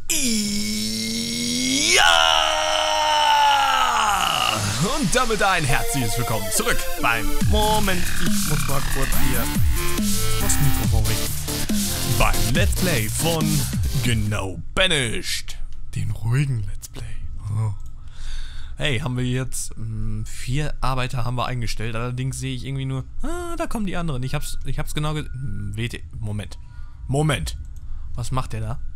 Ja! Und damit ein herzliches Willkommen zurück beim Moment, ich muss mal kurz hier das Mikrofon richten. Beim Let's Play von Genau Banished. Den ruhigen Let's Play. Oh. Hey, haben wir jetzt 4 Arbeiter haben wir eingestellt, allerdings sehe ich irgendwie nur, da kommen die anderen. Ich hab's genau Moment. Was macht der da?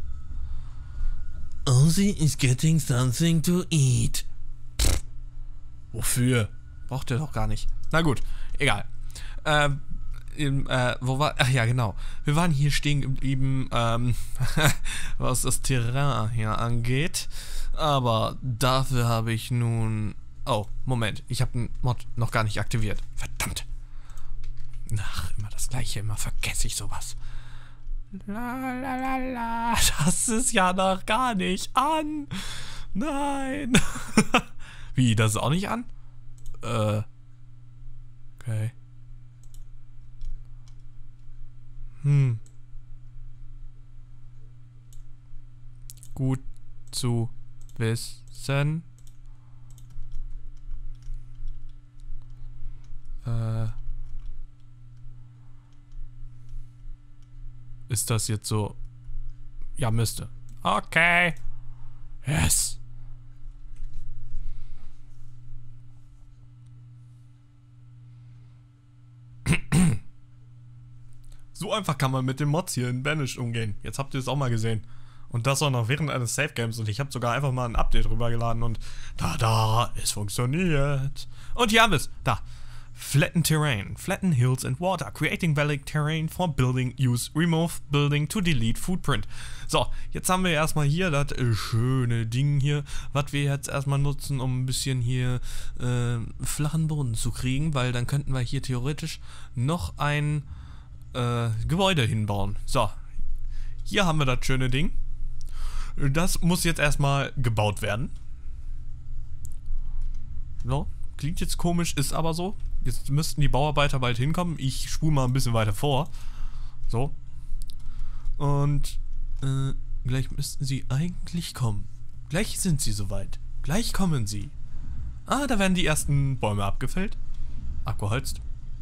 Ozzy is getting something to eat. Pff, wofür? Braucht er doch gar nicht. Na gut, egal. Wo war... Ach ja, genau. Wir waren hier stehen geblieben, was das Terrain hier angeht. Aber dafür habe ich nun... Oh, Moment. Ich habe den Mod noch gar nicht aktiviert. Verdammt. Ach, immer das Gleiche. Immer vergesse ich sowas. La, das ist ja noch gar nicht an. Nein. Wie, das ist auch nicht an? Okay. Gut zu wissen. Ist das jetzt so? Ja, müsste. Okay. Yes. So einfach kann man mit den Mods hier in Banished umgehen. Jetzt habt ihr es auch mal gesehen. Und das auch noch während eines Save Games. Und ich habe sogar einfach mal ein Update rübergeladen und es funktioniert. Und hier haben wir es. Da. Flatten terrain. Flatten hills and water. Creating valid terrain for building use. Remove building to delete footprint. So, jetzt haben wir erstmal hier das schöne Ding hier, was wir jetzt erstmal nutzen, um ein bisschen hier flachen Boden zu kriegen, weil dann könnten wir hier theoretisch noch ein Gebäude hinbauen. So, hier haben wir das schöne Ding. Das muss jetzt erstmal gebaut werden. So, klingt jetzt komisch, ist aber so. Jetzt müssten die Bauarbeiter bald hinkommen. Ich spule mal ein bisschen weiter vor. So. Und gleich müssten sie eigentlich kommen. Gleich sind sie soweit. Gleich kommen sie. Ah, da werden die ersten Bäume abgefällt. Abgeholzt.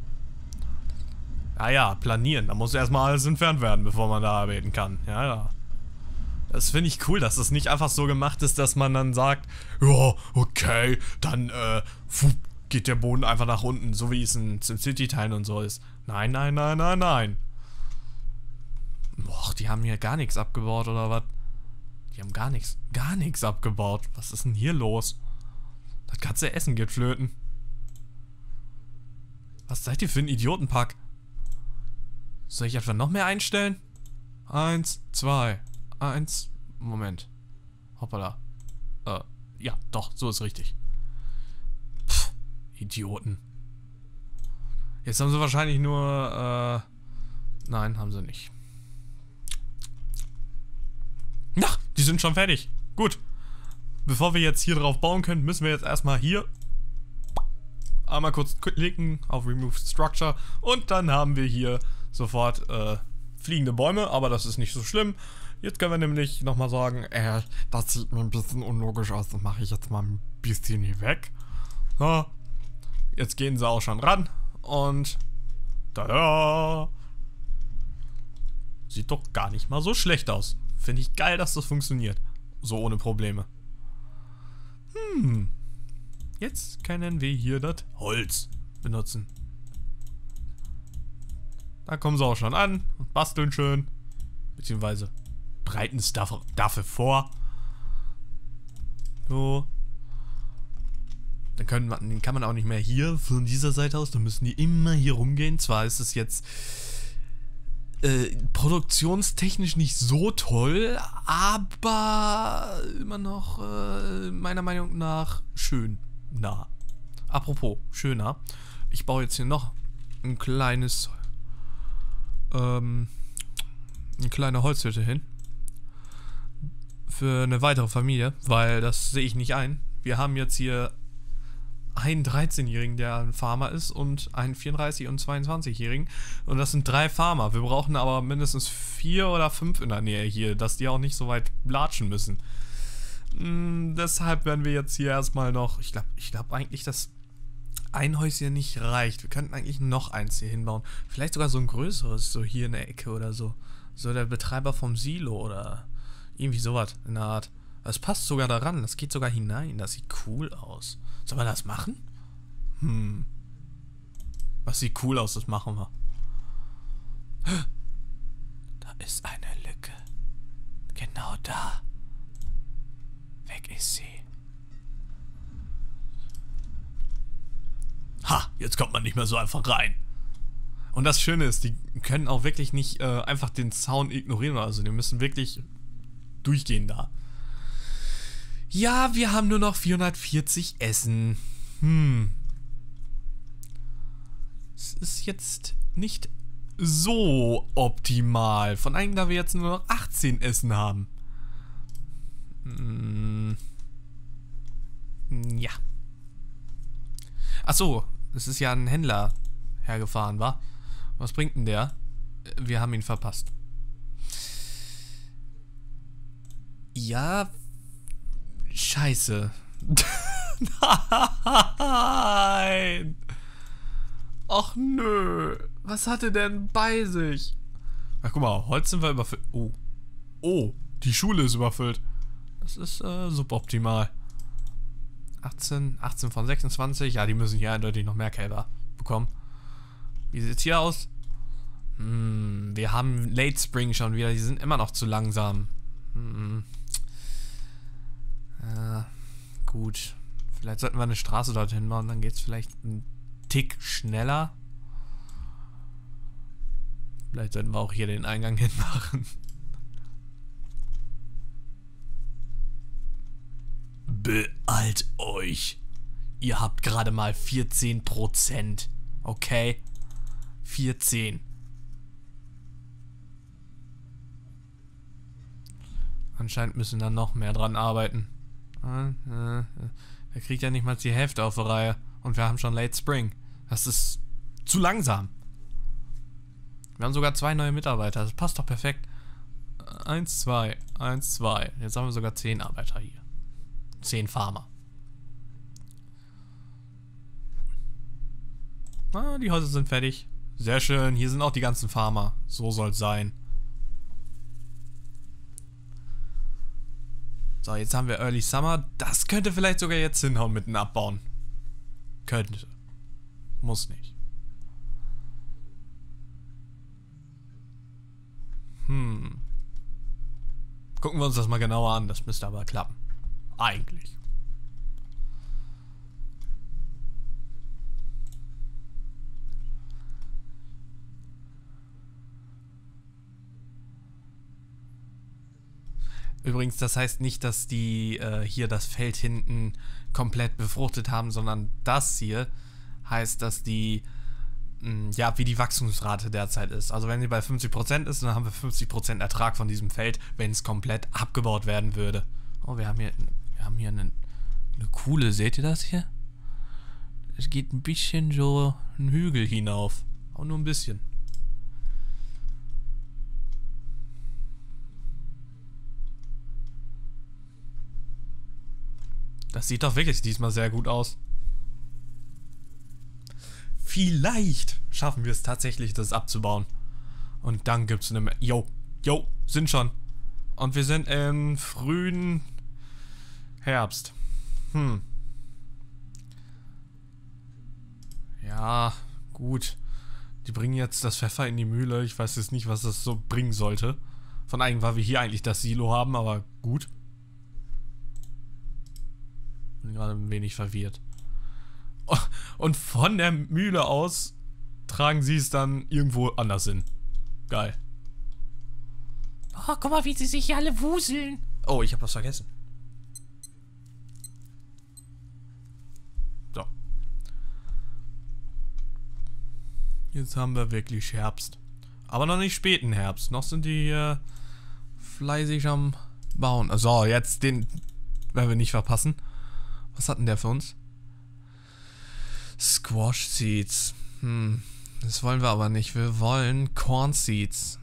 Ah ja, planieren. Da muss erstmal alles entfernt werden, bevor man da arbeiten kann. Ja, ja. Das finde ich cool, dass das nicht einfach so gemacht ist, dass man dann sagt, ja, okay, dann geht der Boden einfach nach unten, so wie es in City-Teilen und so ist. Nein, nein, nein, nein, nein. Boah, die haben hier gar nichts abgebaut, oder was? Die haben gar nichts abgebaut. Was ist denn hier los? Das ganze Essen geht flöten. Was seid ihr für ein Idiotenpack? Soll ich etwa noch mehr einstellen? 1, 2, 1, Moment. Hoppala. Ja, doch, so ist richtig. Pff, Idioten. Jetzt haben sie wahrscheinlich nur, nein, haben sie nicht. Na, die sind schon fertig. Gut. Bevor wir jetzt hier drauf bauen können, müssen wir jetzt erstmal hier einmal kurz klicken auf Remove Structure und dann haben wir hier sofort fliegende Bäume, aber das ist nicht so schlimm. Jetzt können wir nämlich nochmal sagen, das sieht mir ein bisschen unlogisch aus, das mache ich jetzt mal ein bisschen hier weg. So, jetzt gehen sie auch schon ran und tada! Sieht doch gar nicht mal so schlecht aus. Finde ich geil, dass das funktioniert. So ohne Probleme. Jetzt können wir hier das Holz benutzen. Da kommen sie auch schon an und basteln schön. Beziehungsweise bereiten es dafür vor. So. Dann kann man auch nicht mehr hier von dieser Seite aus. Dann müssen die immer hier rumgehen. Zwar ist es jetzt produktionstechnisch nicht so toll, aber immer noch meiner Meinung nach schön nah. Apropos schöner. Ich baue jetzt hier noch ein kleines eine kleine Holzhütte hin. Für eine weitere Familie, weil das sehe ich nicht ein. Wir haben jetzt hier einen 13-Jährigen, der ein Farmer ist, und einen 34- und 22-Jährigen. Und das sind 3 Farmer. Wir brauchen aber mindestens 4 oder 5 in der Nähe hier, dass die auch nicht so weit latschen müssen. Deshalb werden wir jetzt hier erstmal noch... Ich glaube eigentlich, dass ein Häuschen nicht reicht. Wir könnten eigentlich noch eins hier hinbauen. Vielleicht sogar so ein größeres, so hier in der Ecke oder so. So der Betreiber vom Silo oder irgendwie sowas in der Art. Das passt sogar daran. Das geht sogar hinein. Das sieht cool aus. Sollen wir das machen? Was sieht cool aus, das machen wir. Da ist eine Lücke. Genau da. Weg ist sie. Ha, jetzt kommt man nicht mehr so einfach rein. Und das Schöne ist, die können auch wirklich nicht einfach den Sound ignorieren. Also die müssen wirklich durchgehen da. Ja, wir haben nur noch 440 Essen. Es ist jetzt nicht so optimal. Von einem, da wir jetzt nur noch 18 Essen haben. Ja. Achso, es ist ja ein Händler hergefahren, wa? Was bringt denn der? Wir haben ihn verpasst. Ja. Scheiße. Nein. Ach nö. Was hat er denn bei sich? Ach guck mal, heute sind wir überfüllt. Oh. Oh, die Schule ist überfüllt. Das ist suboptimal. 18 von 26. Ja, die müssen hier eindeutig noch mehr Kälber bekommen. Wie sieht's hier aus? Wir haben Late Spring schon wieder. Die sind immer noch zu langsam. Gut. Vielleicht sollten wir eine Straße dorthin bauen. Dann geht's vielleicht einen Tick schneller. Vielleicht sollten wir auch hier den Eingang hinmachen. Beeilt euch. Ihr habt gerade mal 14%. Okay? 14. Anscheinend müssen da noch mehr dran arbeiten. Er kriegt ja nicht mal die Hälfte auf die Reihe. Und wir haben schon Late Spring. Das ist zu langsam. Wir haben sogar 2 neue Mitarbeiter. Das passt doch perfekt. 1, 2, 1, 2. Jetzt haben wir sogar 10 Arbeiter hier. 10 Farmer. Ah, die Häuser sind fertig. Sehr schön. Hier sind auch die ganzen Farmer. So soll es sein. So, jetzt haben wir Early Summer. Das könnte vielleicht sogar jetzt hinhauen mit dem Abbauen. Könnte. Muss nicht. Gucken wir uns das mal genauer an. Das müsste aber klappen. Eigentlich. Übrigens, das heißt nicht, dass die hier das Feld hinten komplett befruchtet haben, sondern das hier heißt, dass die, ja, wie die Wachstumsrate derzeit ist. Also wenn sie bei 50% ist, dann haben wir 50% Ertrag von diesem Feld, wenn es komplett abgebaut werden würde. Oh, wir haben hier eine coole, seht ihr das hier? Es geht ein bisschen so einen Hügel hinauf. Auch nur ein bisschen. Das sieht doch wirklich diesmal sehr gut aus. Vielleicht schaffen wir es tatsächlich, das abzubauen. Und dann gibt es eine... Jo, sind schon. Und wir sind im frühen Herbst. Ja, gut. Die bringen jetzt das Pfeffer in die Mühle. Ich weiß jetzt nicht, was das so bringen sollte. Von eigentlich, weil wir hier eigentlich das Silo haben, aber gut. Bin gerade ein wenig verwirrt. Und von der Mühle aus tragen sie es dann irgendwo anders hin. Geil. Oh, guck mal, wie sie sich hier alle wuseln. Oh, ich habe was vergessen. So. Jetzt haben wir wirklich Herbst. Aber noch nicht späten Herbst. Noch sind die hier fleißig am Bauen. So, jetzt den werden wir nicht verpassen. Was hat denn der für uns? Squash Seeds. Das wollen wir aber nicht. Wir wollen Corn Seeds.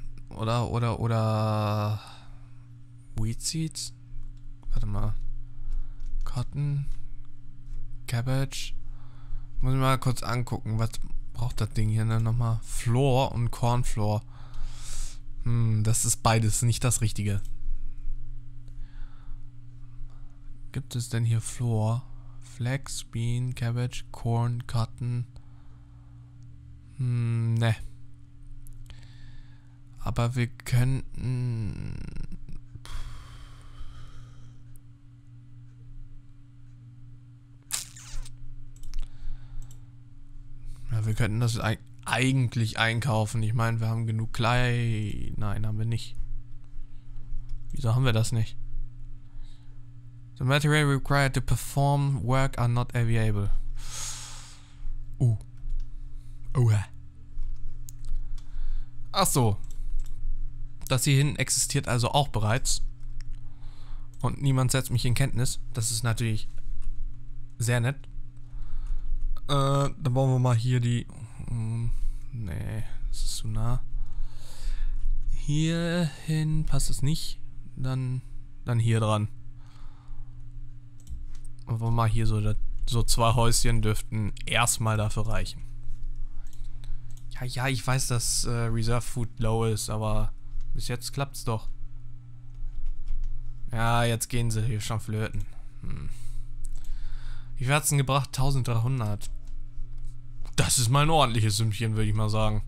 Oder Wheat Seeds? Warte mal. Cotton. Cabbage. Muss ich mal kurz angucken. Was braucht das Ding hier denn nochmal? Flour und Cornflour. Das ist beides nicht das Richtige. Gibt es denn hier Flour? Flax, Bean, Cabbage, Corn, Cotton. Ne. Aber wir könnten... Ja, wir könnten das eigentlich einkaufen. Ich meine, wir haben genug Klei... Nein, haben wir nicht. Wieso haben wir das nicht? The material required to perform work are not available. Ach so. Das hier hinten existiert also auch bereits. Und niemand setzt mich in Kenntnis. Das ist natürlich sehr nett. Dann bauen wir mal hier die... nee, das ist zu nah. Hierhin passt es nicht. Dann hier dran. Aber mal hier so 2 Häuschen dürften erstmal dafür reichen. Ja, ich weiß, dass Reserve Food low ist, aber bis jetzt klappt's doch. Ja, jetzt gehen sie hier schon flöten. Wie viel hat's denn gebracht? 1300. Das ist mal ein ordentliches Sümmchen, würde ich mal sagen.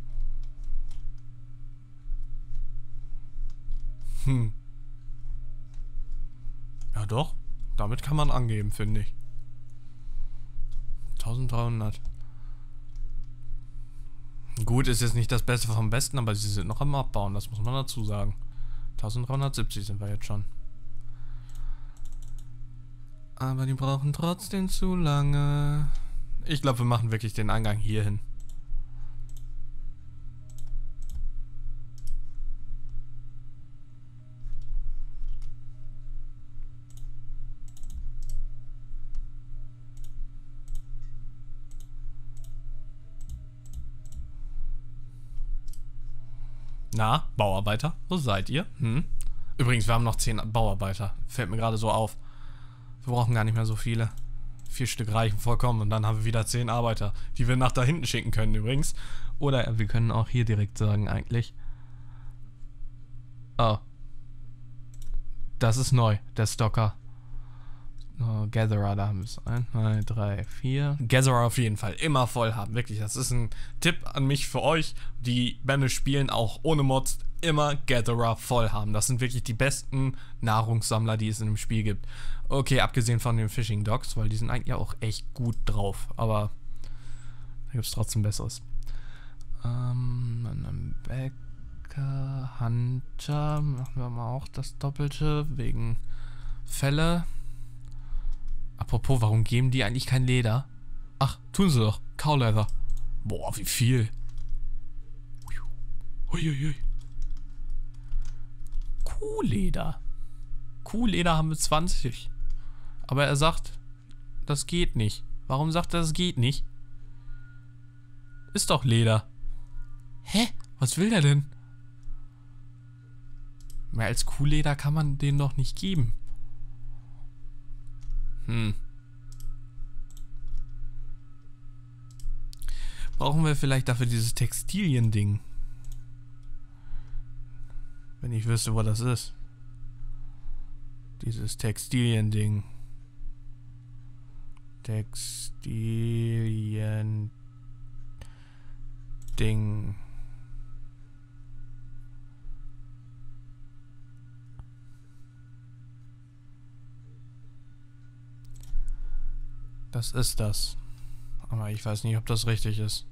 Ja doch. Damit kann man angeben, finde ich. 1300. Gut, ist jetzt nicht das Beste vom Besten, aber sie sind noch am Abbauen, das muss man dazu sagen. 1370 sind wir jetzt schon. Aber die brauchen trotzdem zu lange. Ich glaube, wir machen wirklich den Eingang hier hin. Na, Bauarbeiter, wo seid ihr? Übrigens, wir haben noch 10 Bauarbeiter. Fällt mir gerade so auf. Wir brauchen gar nicht mehr so viele. 4 Stück reichen vollkommen und dann haben wir wieder 10 Arbeiter, die wir nach da hinten schicken können übrigens. Oder wir können auch hier direkt sagen eigentlich. Oh. Das ist neu, der Stocker. Oh, Gatherer, da haben wir es. 1, 2, 3, 4. Gatherer auf jeden Fall immer voll haben. Wirklich, das ist ein Tipp an mich für euch, die Banish spielen, auch ohne Mods, immer Gatherer voll haben. Das sind wirklich die besten Nahrungssammler, die es in dem Spiel gibt. Okay, abgesehen von den Fishing Dogs, weil die sind eigentlich auch echt gut drauf. Aber da gibt es trotzdem Besseres. Bäcker, Hunter, machen wir mal auch das Doppelte, wegen Fälle. Apropos, warum geben die eigentlich kein Leder? Ach, tun sie doch. Cowleather. Boah, wie viel. Huiuiui. Kuhleder. Kuhleder haben wir 20. Aber er sagt, das geht nicht. Warum sagt er, das geht nicht? Ist doch Leder. Hä? Was will der denn? Mehr als Kuhleder kann man denen doch nicht geben. Brauchen wir vielleicht dafür dieses Textilien-Ding? Wenn ich wüsste, wo das ist. Dieses Textilien-Ding. Textilien-Ding. Das ist das. Aber ich weiß nicht, ob das richtig ist.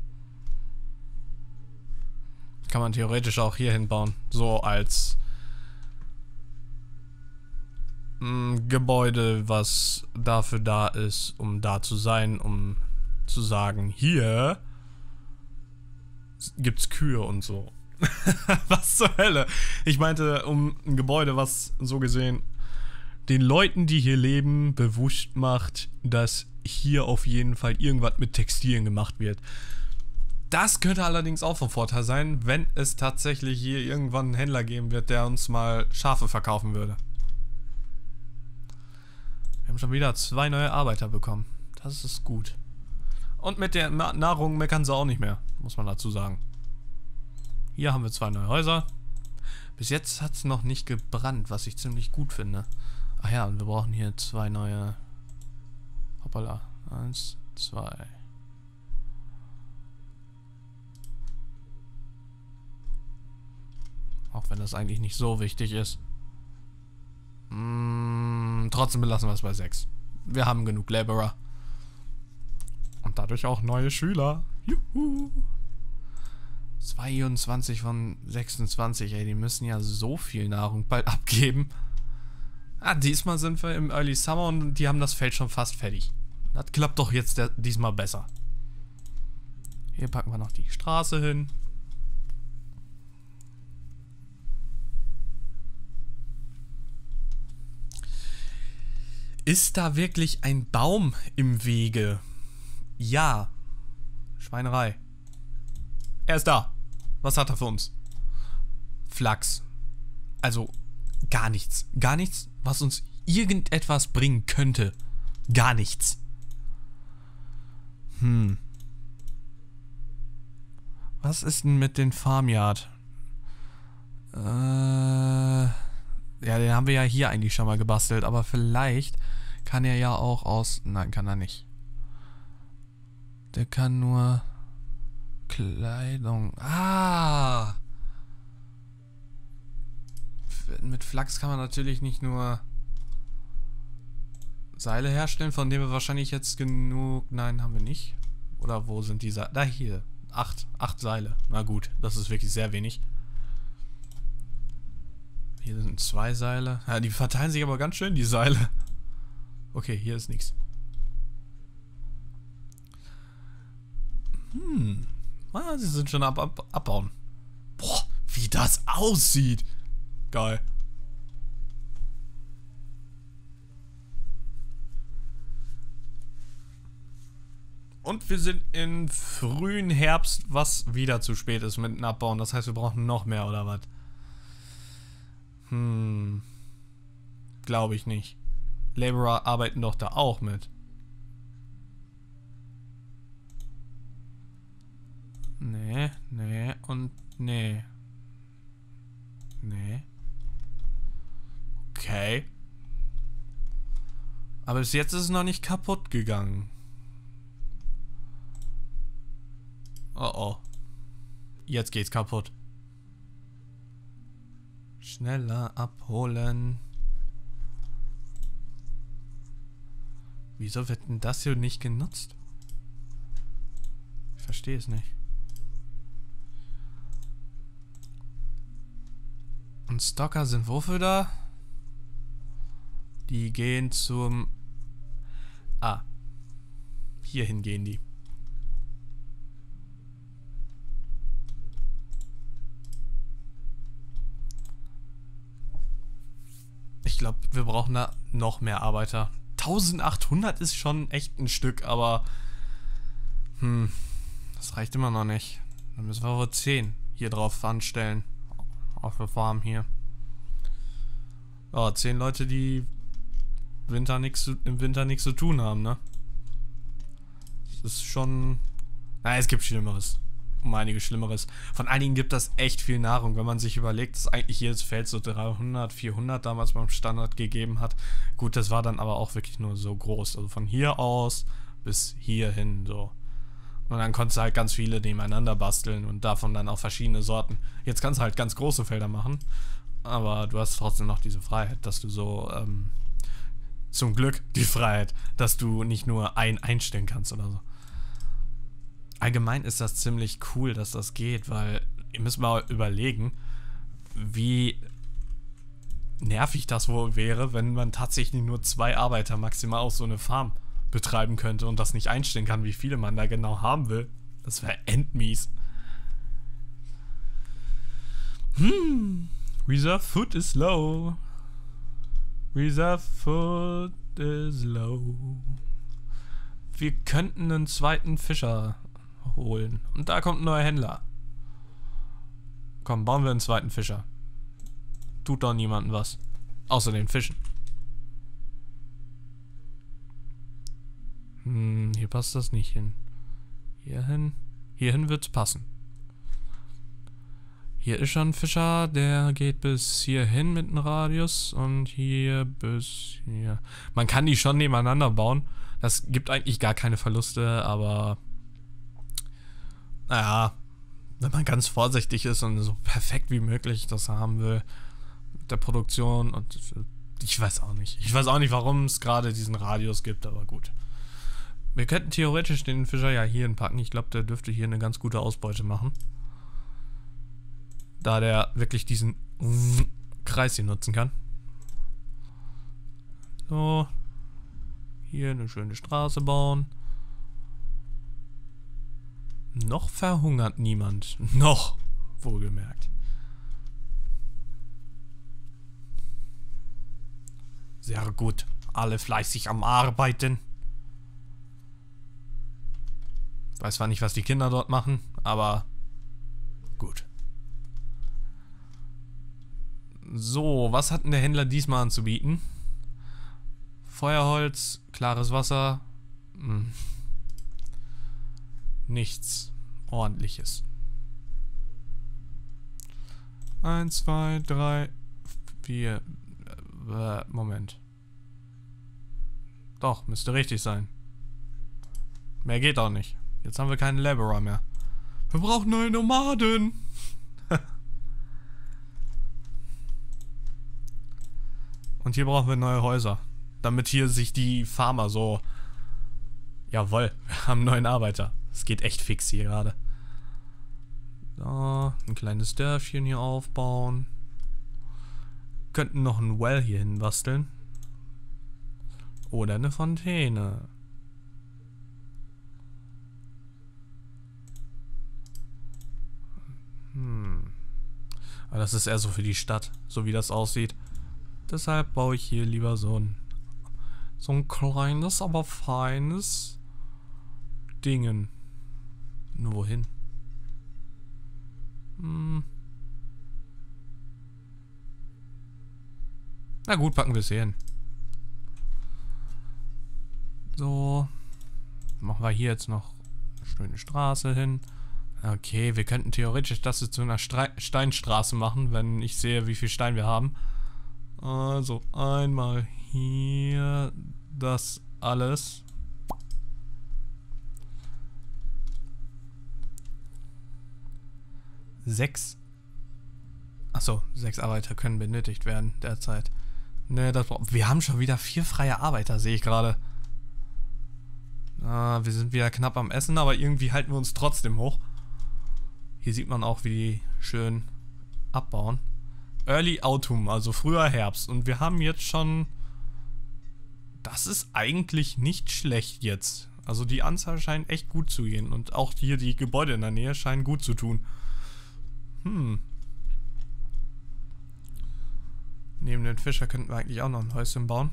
Kann man theoretisch auch hier hinbauen. So als Gebäude, was dafür da ist, um da zu sein, um zu sagen, hier gibt's Kühe und so. Was zur Hölle? Ich meinte, um ein Gebäude, was so gesehen den Leuten, die hier leben, bewusst macht, dass hier auf jeden Fall irgendwas mit Textilien gemacht wird. Das könnte allerdings auch von Vorteil sein, wenn es tatsächlich hier irgendwann einen Händler geben wird, der uns mal Schafe verkaufen würde. Wir haben schon wieder 2 neue Arbeiter bekommen. Das ist gut. Und mit der Nahrung meckern sie auch nicht mehr, muss man dazu sagen. Hier haben wir 2 neue Häuser. Bis jetzt hat es noch nicht gebrannt, was ich ziemlich gut finde. Ach ja, und wir brauchen hier 2 neue... Hoppala. 1, 2... Auch wenn das eigentlich nicht so wichtig ist. Trotzdem belassen wir es bei 6. Wir haben genug Laborer. Und dadurch auch neue Schüler. Juhu. 22 von 26, ey, die müssen ja so viel Nahrung bald abgeben. Diesmal sind wir im Early Summer und die haben das Feld schon fast fertig. Das klappt doch jetzt diesmal besser. Hier packen wir noch die Straße hin. Ist da wirklich ein Baum im Wege? Ja. Schweinerei. Er ist da. Was hat er für uns? Flachs. Also gar nichts. Gar nichts, was uns irgendetwas bringen könnte. Gar nichts. Was ist denn mit den Farmyard? Ja, den haben wir ja hier eigentlich schon mal gebastelt, aber vielleicht kann er ja auch aus... Nein, kann er nicht. Der kann nur Kleidung... Mit Flachs kann man natürlich nicht nur Seile herstellen, von denen wir wahrscheinlich jetzt genug... Nein, haben wir nicht. Oder wo sind die Seile? Da, hier. 8 Seile. Na gut, das ist wirklich sehr wenig. Hier sind 2 Seile. Ja, die verteilen sich aber ganz schön, die Seile. Okay, hier ist nichts. Sie sind schon abbauen. Boah, wie das aussieht. Geil. Und wir sind im frühen Herbst, was wieder zu spät ist mit dem Abbauen. Das heißt, wir brauchen noch mehr, oder was? Glaube ich nicht. Laborer arbeiten doch da auch mit. Nee, nee und nee. Nee. Okay. Aber bis jetzt ist es noch nicht kaputt gegangen. Oh oh. Jetzt geht's kaputt. Schneller abholen. Wieso wird denn das hier nicht genutzt? Ich verstehe es nicht. Und Stocker sind wofür da? Die gehen zum... Hierhin gehen die. Ich glaube, wir brauchen da noch mehr Arbeiter. 1800 ist schon echt ein Stück, aber... das reicht immer noch nicht. Dann müssen wir wohl 10 hier drauf anstellen. Auf der Farm hier. Ja, 10 Leute, die im Winter nichts zu tun haben, ne? Das ist schon... Naja, es gibt Schlimmeres. Um einiges Schlimmeres. Von einigen gibt das echt viel Nahrung, wenn man sich überlegt, dass eigentlich jedes Feld so 300, 400 damals beim Standard gegeben hat. Gut, das war dann aber auch wirklich nur so groß. Also von hier aus bis hierhin so. Und dann konntest du halt ganz viele nebeneinander basteln und davon dann auch verschiedene Sorten. Jetzt kannst du halt ganz große Felder machen, aber du hast trotzdem noch diese Freiheit, dass du so, zum Glück die Freiheit, dass du nicht nur einen einstellen kannst oder so. Allgemein ist das ziemlich cool, dass das geht, weil ihr müsst mal überlegen, wie nervig das wohl wäre, wenn man tatsächlich nur 2 Arbeiter maximal auf so eine Farm betreiben könnte und das nicht einstellen kann, wie viele man da genau haben will. Das wäre endmies. Reserve Food is low. Reserve food is low. Wir könnten einen zweiten Fischer holen. Und da kommt ein neuer Händler. Komm, bauen wir einen zweiten Fischer. Tut doch niemandem was. Außer den Fischen. Hier passt das nicht hin. Hierhin wird's passen. Hier ist schon ein Fischer, der geht bis hierhin mit einem Radius und hier bis hier. Man kann die schon nebeneinander bauen. Das gibt eigentlich gar keine Verluste, aber naja, wenn man ganz vorsichtig ist und so perfekt wie möglich das haben will mit der Produktion und ich weiß auch nicht. Ich weiß auch nicht, warum es gerade diesen Radius gibt, aber gut. Wir könnten theoretisch den Fischer ja hier hinpacken. Ich glaube, der dürfte hier eine ganz gute Ausbeute machen. Da der wirklich diesen Kreis hier nutzen kann. So. Hier eine schöne Straße bauen. Noch verhungert niemand. Noch, wohlgemerkt. Sehr gut. Alle fleißig am Arbeiten. Ich weiß zwar nicht, was die Kinder dort machen, aber gut. So, was hat denn der Händler diesmal anzubieten? Feuerholz, klares Wasser. Nichts Ordentliches. 1, 2, 3, 4. Moment. Doch, müsste richtig sein. Mehr geht auch nicht. Jetzt haben wir keinen Laborer mehr. Wir brauchen neue Nomaden. Und hier brauchen wir neue Häuser. Damit hier sich die Farmer so... Jawohl, wir haben einen neuen Arbeiter. Es geht echt fix hier gerade. So, ein kleines Dörfchen hier aufbauen. Könnten noch ein Well hier hin basteln. Oder eine Fontäne. Aber das ist eher so für die Stadt, so wie das aussieht. Deshalb baue ich hier lieber so ein kleines, aber feines Dingen. Nur wohin? Na gut, packen wir es hier hin. So. Machen wir hier jetzt noch eine schöne Straße hin. Okay, wir könnten theoretisch das zu einer Steinstraße machen, wenn ich sehe, wie viel Stein wir haben. Also einmal hier das alles. Achso, 6 Arbeiter können benötigt werden derzeit. Ne, wir haben schon wieder 4 freie Arbeiter, sehe ich gerade. Wir sind wieder knapp am Essen, aber irgendwie halten wir uns trotzdem hoch. Hier sieht man auch, wie die schön abbauen. Early Autumn, also früher Herbst. Und wir haben jetzt schon... Das ist eigentlich nicht schlecht jetzt. Also die Anzahl scheint echt gut zu gehen. Und auch hier die Gebäude in der Nähe scheinen gut zu tun. Neben den Fischer könnten wir eigentlich auch noch ein Häuschen bauen.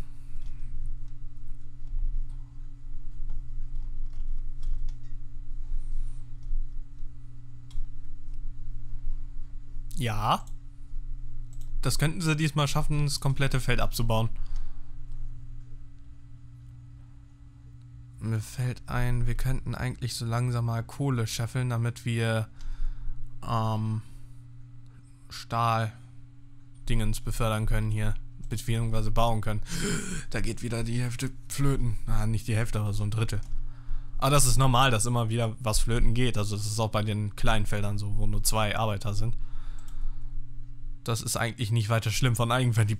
Ja. Das könnten sie diesmal schaffen, das komplette Feld abzubauen. Mir fällt ein, wir könnten eigentlich so langsam mal Kohle scheffeln, damit wir Stahl-Dingens befördern können hier. Beziehungsweise bauen können. Da geht wieder die Hälfte flöten. Nicht die Hälfte, aber so ein Drittel. Aber das ist normal, dass immer wieder was flöten geht. Also das ist auch bei den kleinen Feldern so, wo nur 2 Arbeiter sind. Das ist eigentlich nicht weiter schlimm von Eigenverdienst.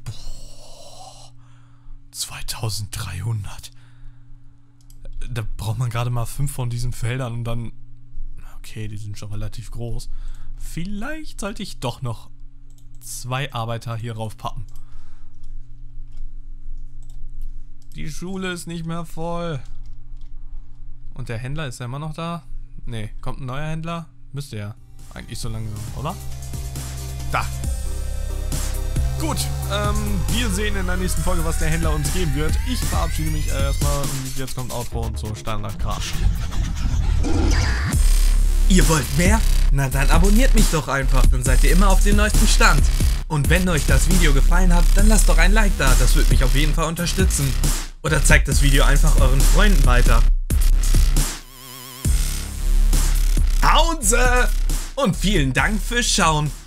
2300. Da braucht man gerade mal 5 von diesen Feldern und dann... Okay, die sind schon relativ groß. Vielleicht sollte ich doch noch 2 Arbeiter hier rauf pappen. Die Schule ist nicht mehr voll. Und der Händler, ist ja immer noch da? Ne, kommt ein neuer Händler? Müsste ja eigentlich so langsam, oder? Da! Gut, wir sehen in der nächsten Folge, was der Händler uns geben wird. Ich verabschiede mich erstmal und jetzt kommt Outro und so Standard-Kram. Ihr wollt mehr? Na dann abonniert mich doch einfach, dann seid ihr immer auf dem neuesten Stand. Und wenn euch das Video gefallen hat, dann lasst doch ein Like da, das würde mich auf jeden Fall unterstützen. Oder zeigt das Video einfach euren Freunden weiter. Hauen Sie! Und vielen Dank fürs Schauen.